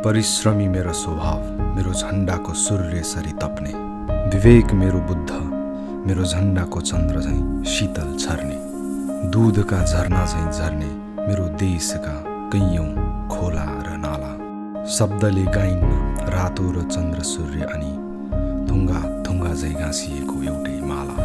परिश्रमी मेरो स्वभाव, मेरो झण्डाको सूर्यसरी तप्ने, विवेक मेरो बुद्ध, मेरो झण्डाको चन्द्र झैं शीतल छर्ने, दूधका झरना झैं झर्ने मेरो देशका कैयौं खोला र नाला, शब्दले गाइन्न रातो र चन्द्र सूर्य अनि थुङ्गा थुङ्गा झैं गाँसिएको एउटै माला।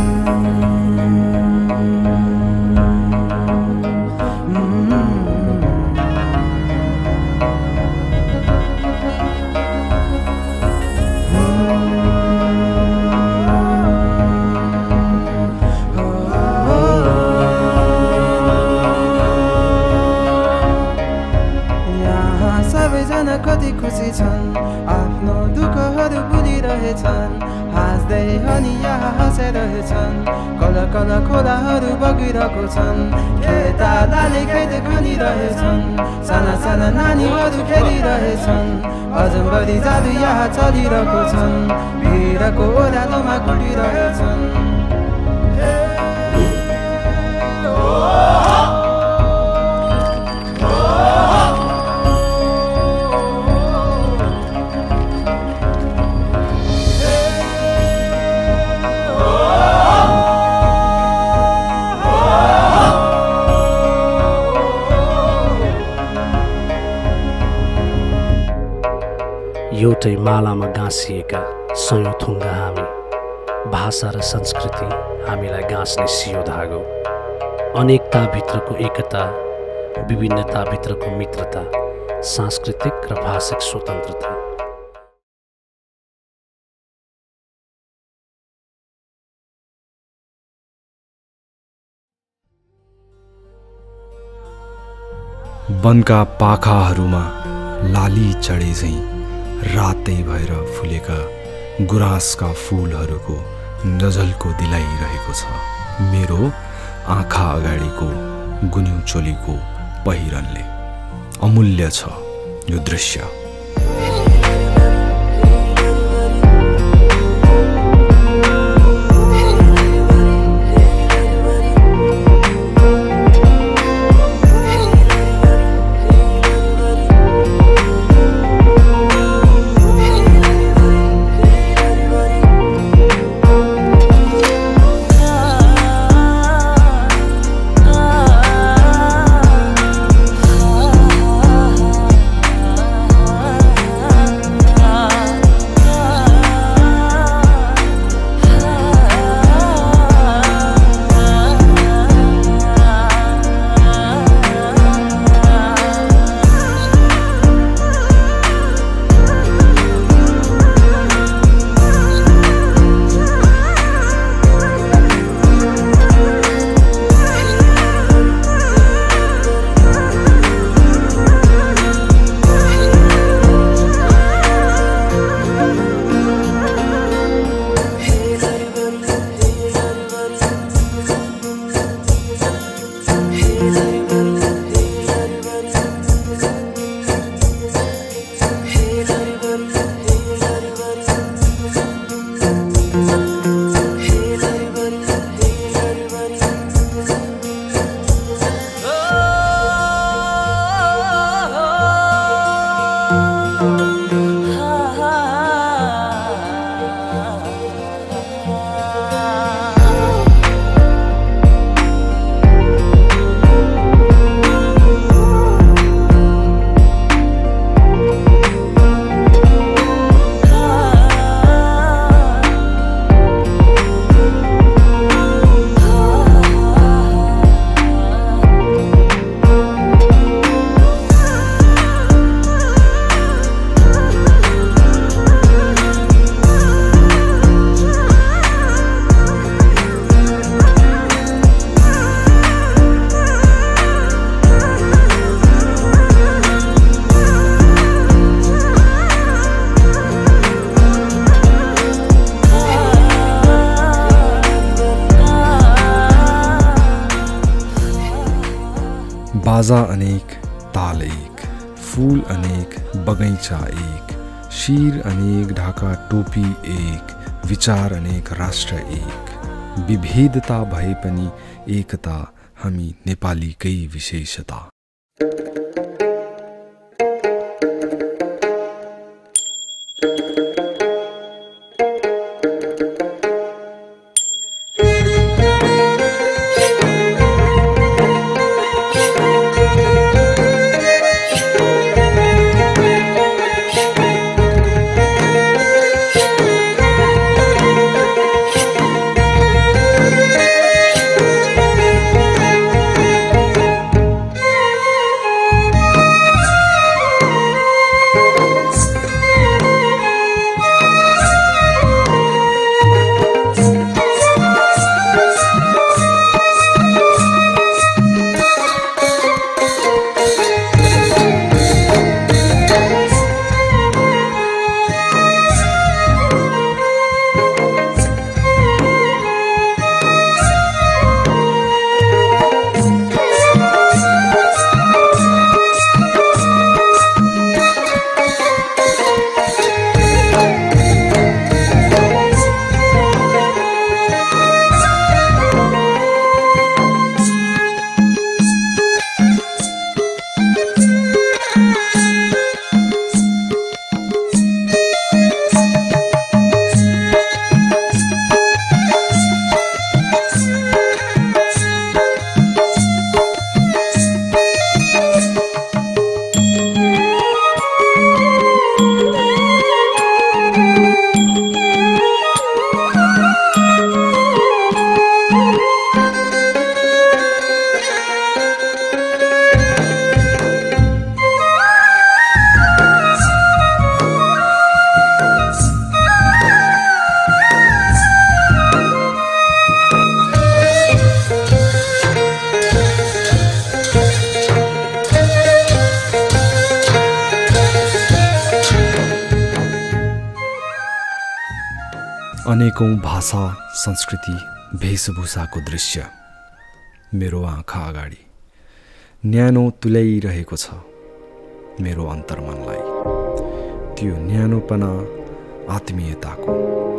कति खुसी छन्, आफ्नो दुःखहरू भुलिरहेछन्, हाँस्दै अनि यहाँ हाँसिरहेछन्, कल कल खोलाहरू बगिरहेको छन्, खेतालाले खेत खनिरहेछन्, साना साना नानीहरू खेलिरहेछन्, अजम्बरी जादु यहाँ चलिरहेको छन्, भिरको ओह्रालोमा कुटिरहेछन्। एउटै मालामा गाँसिएका सयौं थुङ्गा हामी, भाषा र संस्कृति हामीलाई गाँस्ने सियो धागो, अनेकताभित्रको एकता, विभिन्नताभित्रको मित्रता, सांस्कृतिक र भाषिक स्वतन्त्रता। वनका पाखाहरूमा लाली चढे झैं रातै भएर फुलेका गुराँसका फूलहरूको नजलको दिलाइरहेको छ मेरो आँखा अगाडिको गुन्यु चोलीको पहिरनले। अमूल्य छ यो दृश्य। बाजा अनेक, ताल एक, फूल अनेक, बगैँचा एक, शिर अनेक, ढाका टोपी एक, विचार अनेक, राष्ट्र एक। विभेदता भए पनि एकता, हामी नेपालीकै विशेषता। अनेकौं भाषा, संस्कृति, वेशभूषाको दृश्य मेरो आँखा अगाडि न्यानो तुल्याइरहेको छ मेरो अन्तर्मनलाई। त्यो न्यानोपना आत्मीयताको।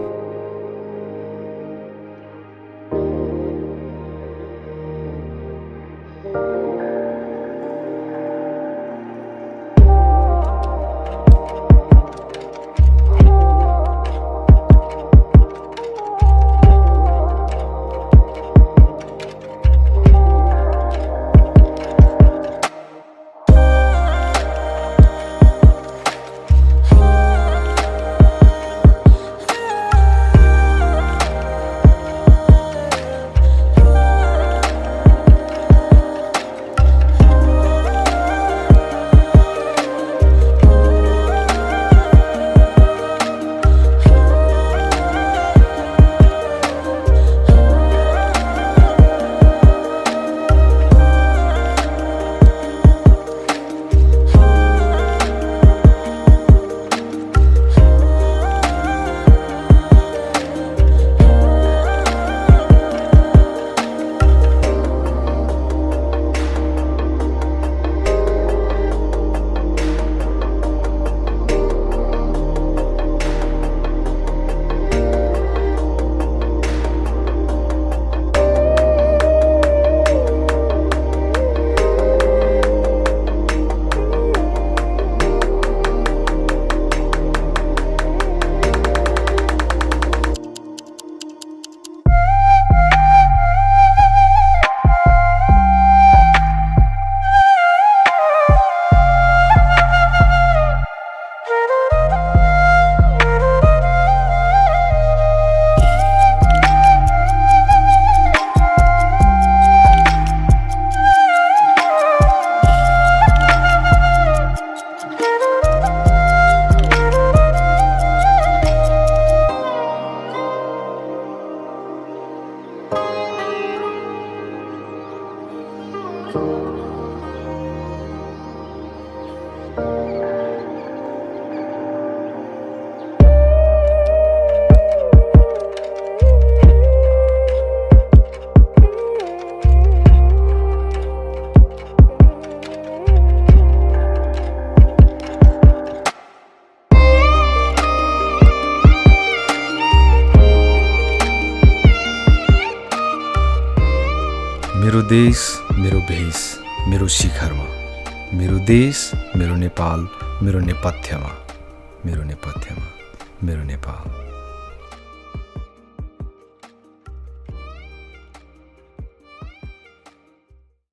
मेरो देश मेरो भेष मेरो शिखरमा, मेरो देश मेरो नेपाल मेरो नेपथ्यमा, मेरो नेपथ्यमा मेरो नेपाल।